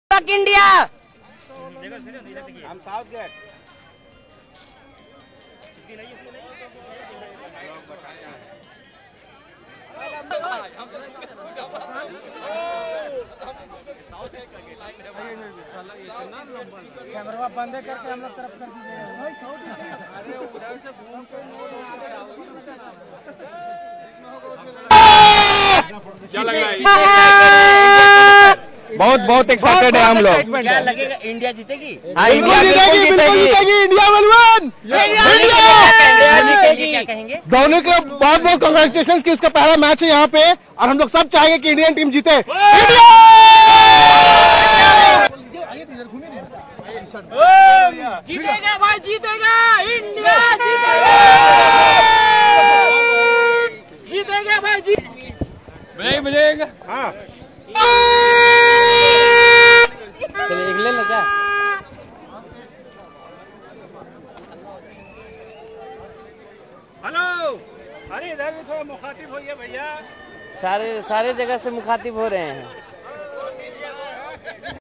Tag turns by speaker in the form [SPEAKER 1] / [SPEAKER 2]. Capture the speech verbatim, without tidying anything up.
[SPEAKER 1] India.
[SPEAKER 2] हम south gate
[SPEAKER 3] camera बंद करके हम लोग तरफ कर दीजिए। अरे उधर से घूम के
[SPEAKER 2] क्या लग रहा है? बहुत बहुत एक्साइटेड है हम लोग।
[SPEAKER 1] क्या लगेगा, इंडिया जीतेगी?
[SPEAKER 2] इंडिया जीतेगी, बिल्कुल जीतेगी। India will win.
[SPEAKER 1] क्या कहेंगे?
[SPEAKER 2] धोनी को बहुत बहुत कांग्रेचुलेशंस कि इसका पहला मैच है यहाँ पे और हम लोग सब चाहेंगे कि इंडियन टीम जीते। इंडिया
[SPEAKER 1] जीतेगा भाई, जीतेगा इंडिया, जीतेगा जीतेगा भाई, जी
[SPEAKER 2] नहीं मिलेगा। हाँ
[SPEAKER 1] चलिए एक ले लो क्या?
[SPEAKER 3] हेलो, अरे इधर भी थोड़ा मुखातिब होइए भैया।
[SPEAKER 1] सारे सारे जगह से मुखातिब हो रहे हैं।